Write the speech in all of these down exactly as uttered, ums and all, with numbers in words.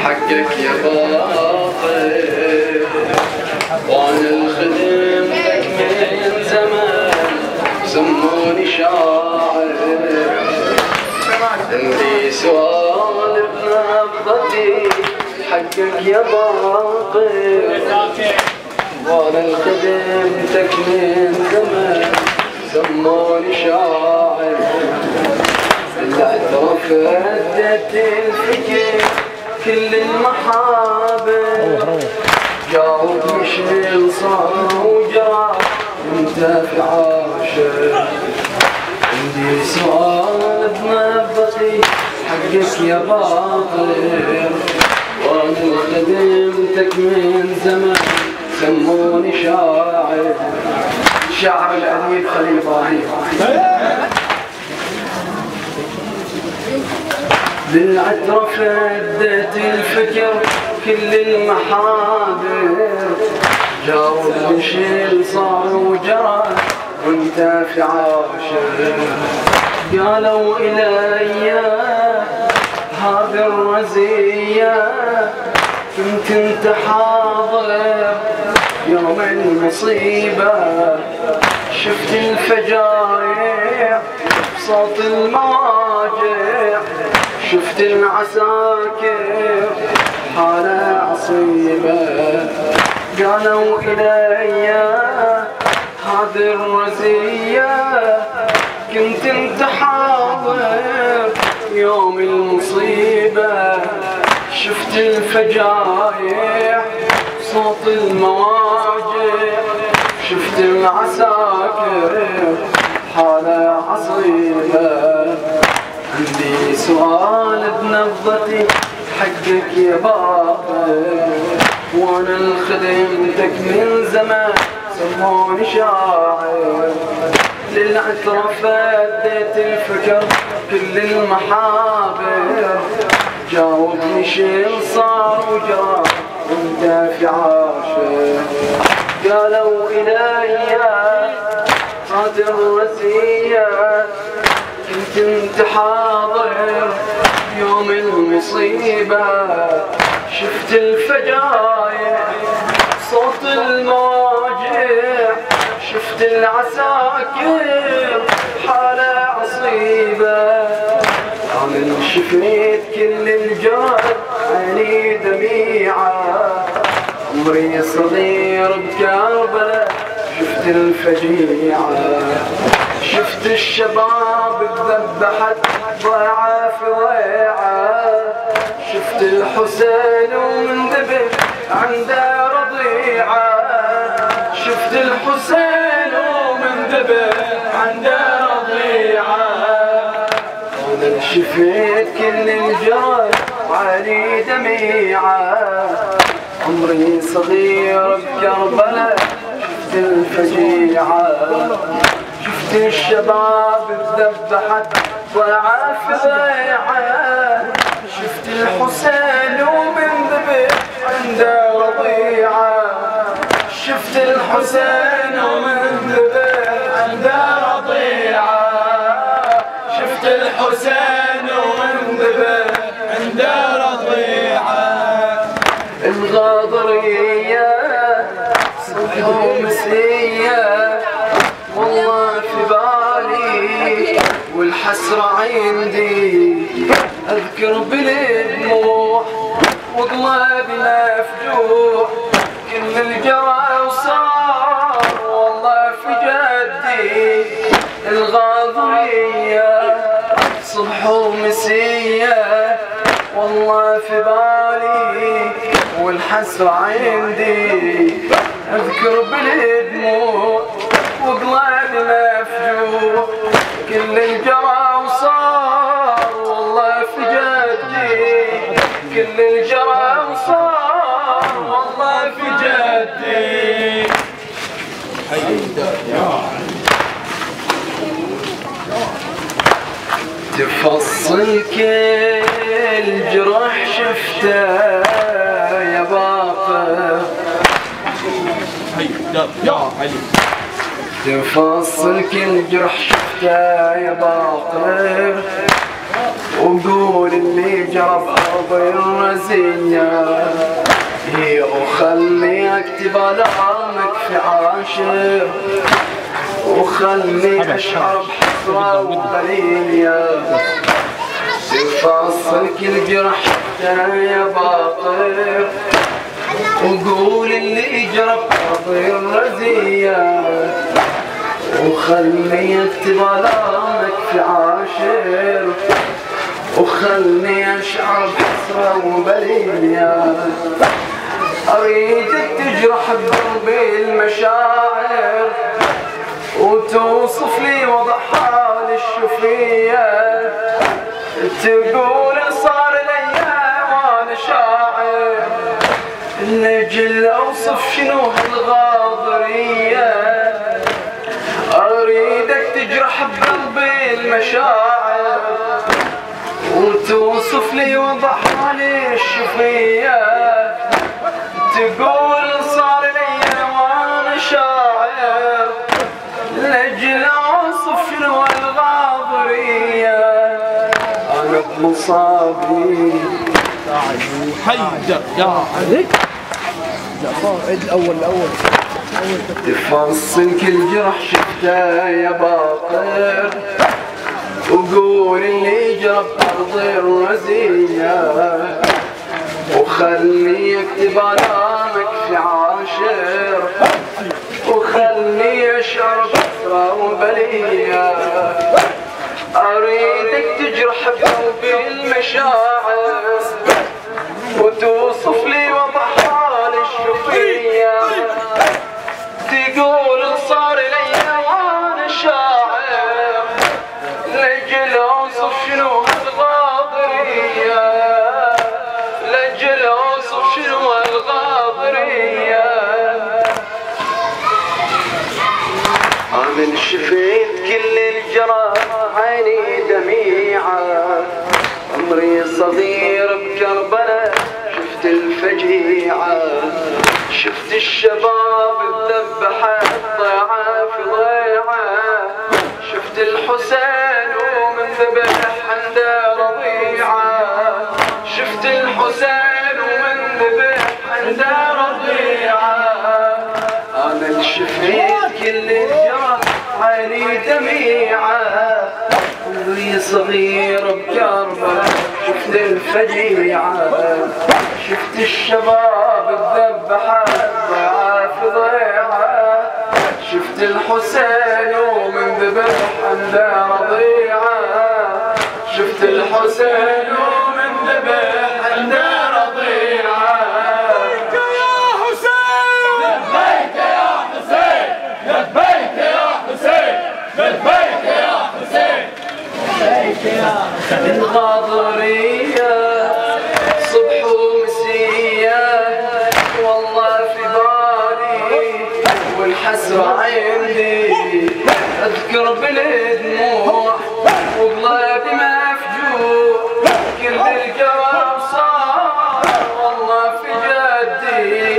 حقك يا باطل وانا الخدمتك من زمان سموني شاعر. عندي سؤال بنبضتي حقك يا باطل وانا الخدمتك من زمان سموني شاعر. الاعتراف ردت الفكر كل المحابر جاوبني شنو صار وجرى انت في عاشر. عندي سؤال بنبضتي حقك يا باطل وانا خدمتك من زمان سموني شاعر. شاعر الأديب خليل إبراهيم. بالعترة فدت الفكر كل المحاضر جاوب شيل صار وجرى وانت في عاشر. قالوا إلي هذه الرزية كنت انت حاضر يوم المصيبة شفت الفجايع بصوت المواجع شفت العساكر حالة عصيبة. قالوا إلي هذه الرزية كنت انت حاضر يوم المصيبة شفت الفجايع صوت المواجع شفت العساكر حالة عصيبة. عندي سؤال بنبضتي حقك يا باطل وانا الخدمتك من زمان سموني شاعر. للعترة فدت الفكر كل المحابر جاوبني شيل صار وجرى وانت في عاشر. قالوا إلي هذه الرزية كنت انت حاضر يوم المصيبة شفت الفجايع صوت المواجع شفت العساكر حالة عصيبة. أنا شفيت كل الجرح عيني دميعة عمري صغير بكربلاء شفت الفجيعة شفت الشباب اتذبحت ضيعة في ضيعة شفت الحسين ومنذبح عنده رضيعة شفت الحسين ومنذبح عنده رضيعة. أنا شفيت كل الجرح علي دميعة عمري صغير بكربلاء شفت الفجيعة شفت الشباب اتذبحت ضيعة في ضيعة شفت الحسين ومنذبح عنده رضيعة شفت الحسين ومنذبح عنده رضيعة شفت الحسين ومنذبح عنده رضيعة. الغاضرية صبح ومسية والله في بالي والحسرة عندي أذكر بالدموع وقلبي مفجوع كل الجرى وصار والله في جدي. الغاضرية صبح ومسية والله في بالي والحسرة عندي أذكر بالدموع وقلبي مفجوع كل الجرى وصار والله في جدي كل الجرى وصار والله في جدي. تفصل كل جرح شفته يا باطل يا علي تفصل كل جرح شفته يا باطل وقول اللي جرى بأرض الرزية، وخلني اكتب الامك في عاشر، وخلني اشعر بحسرة وقليلية، تفصل كل جرح يا باطل، وقول اللي جرى بأرض الرزية، وخلني اكتب الامك في عاشر، وخلني اشعر بحسرة وبلية، اريدك تجرح بقلبي المشاعر، وتوصف لي وضع حال الشفية، تقول صار الايام وانا شاعر، نجل اوصف شنو هالغاضرية، اريدك تجرح بقلبي المشاعر، وتوصف لي وضع حالي الشفية، تقول صار لي وانا شاعر، لاجل اوصف شنو الغاضرية، انا بمصابي حيدر يا عليك عيد الاول الاول تفصل كل جرح شفته يا باقر، وقول اللي جرى بأرض الرزية، وخلني اكتب الامك في عاشر، وخلني اشعر بحسرة وبلية، اريدك تجرح بقلبي المشاعر، وتوصف لي وضع حال الشفية، تقول صار لي وانا شاعر، لاجل اوصف شنو هالغاضرية، لاجل اوصف شنو هالغاضرية، انا شفيت كل الجرح عيني دميعة، عمري صغير بكربلاء شفت الفجيعة، شفت الشباب الذبحة ضيعة في ضيعة، شفت الحسين ومن ذبح عنده رضيعة، شفت الحسين ومن ذبح عنده رضيعة، أنا شفيت كل الجرح عيني دميعة، عمري صغير بكربلاء شفت الفجيعة، شفت الشباب الذبحة ضيعة في ضيعة، شفت الحسين ومن ذبح عنده رضيعة، شفت الحسين ومن ذبح عنده رضيعة، لبيك يا حسين لبيك يا حسين لبيك يا حسين لبيك يا حسين لبيك يا حسين، الغاضرية صبح ومسية والله في بالي، والحسرة عندي اذكر بالدموع، وقلبي مفجوع، كل الجراب صار والله في جدي،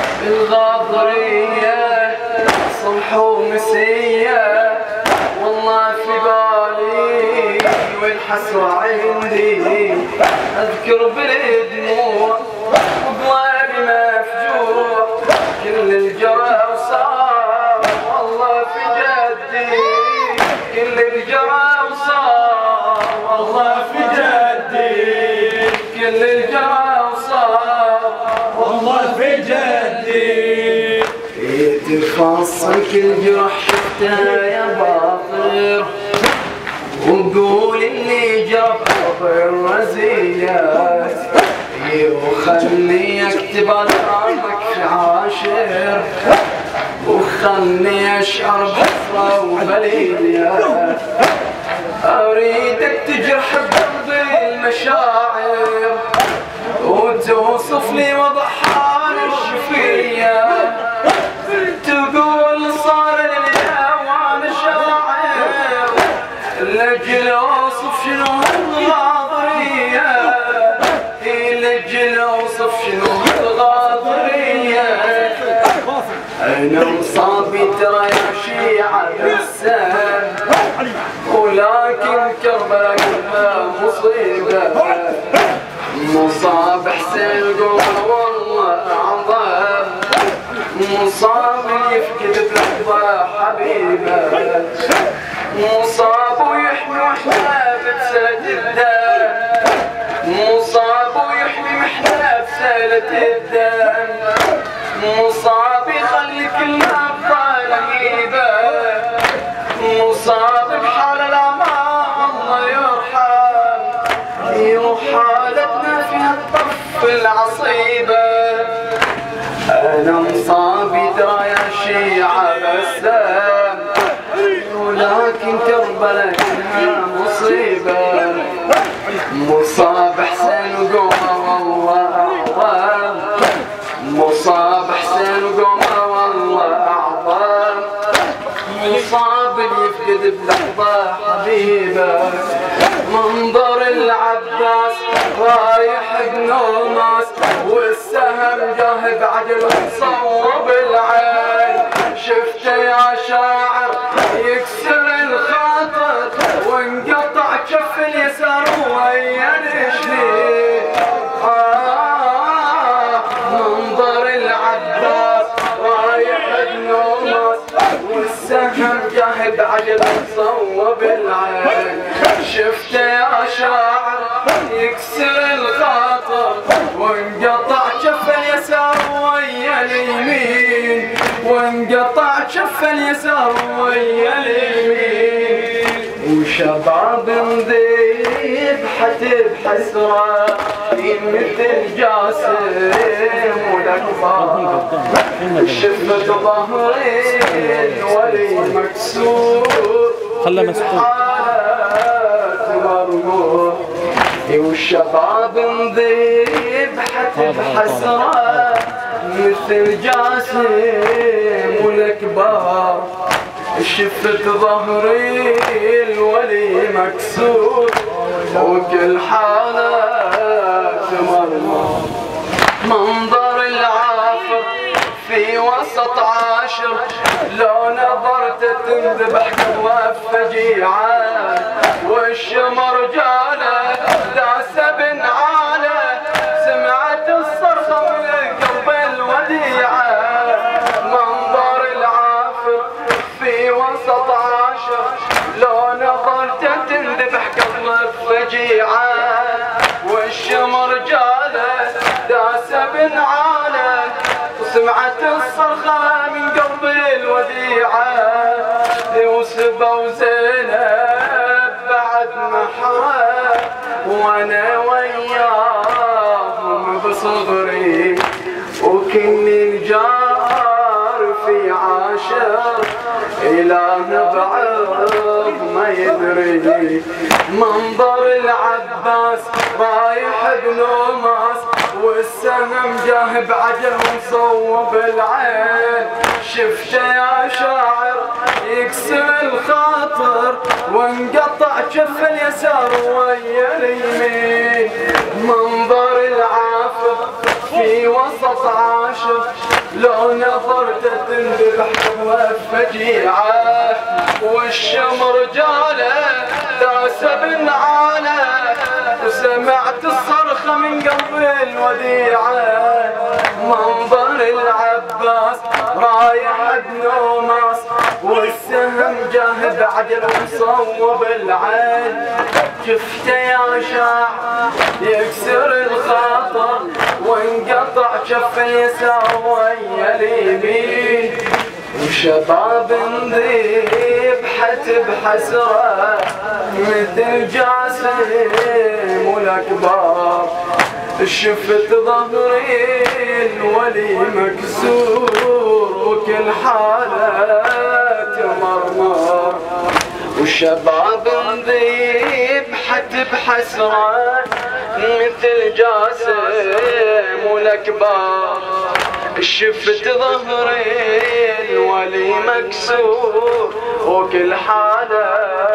الغاضرية صبح ومسية والله في بالي، والحسرة عندي اذكر بالدموع، وقلبي مفجوع، كل الجرى وصار والله في جدي، كل الجرى وصار والله في جدي، كل الجرى وصار والله في جدي، تفصل كل جرح شفته يا باطر، وقول اللي جرى بالرزيات، وخلني اكتب الامك في عاشر، وخلني اشعر بحسرة وبلية، اريدك تجرح بقلبي المشاعر، وتوصف لي وضع حال الشفية، تقول صار لي وانا شاعر، لاجل اوصف شنو هالغاضرية، لاجل اوصف شنو هالغاضرية، أنا مصابي ترى يا شيعة بالسهل، ولكن كربلاء كلها مصيبة. مصاب حسين قوله والله أعظم، مصاب يفقد بلحظة حبيبه، مصاب ويحمي واحنا بسلة الدم، مصاب ويحمي واحنا بسلة الدم، مصاب يخلي كل أبطال هيبة، مصاب بحال الأمان الله يرحم، وحالتنا فيها الطف العصيبة. أنا مصابي ترى يا شيعة بسام، ولكن كربلاء كلها مصيبة. مصاب حسين وقومه والله أعظم، مصاب حسين وقومه والله أعظم، مصاب يفقد بلحظة حبيبه. منظر العباس رايح بنوماس، والسهم جاه بعجل وصوب العين. شفته يا شاعر يكسر الخاطر، وانقطع كف اليسار ويا الشليل. آه منظر العباس رايح بنوماس، والسهم جاه بعجل وصوب العين. شفته يا شاعر يكسر الخاطر، وانقطع كف اليسار ويا اليمين، وانقطع كف اليسار ويا اليمين. وشباب ذبحت بحسرة مثل جاسم والأكبر، شفت ظهري الولي مكسور، خلى مسكون. والشباب انذبحت بحسرة مثل جاسم والكبار. شفت ظهري الولي مكسور، وكل حالة مرمر. منظر العافر في وسط عاشر، لو نظرت تنذبح قوة فجيعة. والشمر جاله داس بن عاله، سمعت الصرخة من القلب الوديعة. منظر العافر في وسط عاشر، لو نظرت تنذبح قلب فجيعة. والشمر جاله داس بن عاله، وسمعت الصرخة من قلب الوديعة. وسبا وزينب بعد محرة، وانا وياهم بصغري، وكل الجار في عاشر إله بعض ما يدري. منظر العباس رايح بنوماس، والسهم جاه بعجل ومصوب العين. شفته يا شاعر يكسر الخاطر، وانقطع كف اليسار ويا اليمين. منظر العافر في وسط عاشر، لو نظرت تنذبح فجيعة. والشمر جاله داس بن عاله، وسمعت الصرخة من قلب الوديعة. منظر العباس رايح بنوماس، والسهم جاه بعجل ومصوب العين. شفته يا شاعر يكسر الخاطر، وانقطع كف اليسار ويا اليمين. وشباب ذبحت بحسرة مثل جاسم والأكبار. شفت ظهري الولي مكسور، وكل حالة مرمر. وشباب ذبحت بحسرة مثل جاسم والأكبار. شفت ظهري الولي مكسور، وكل حالة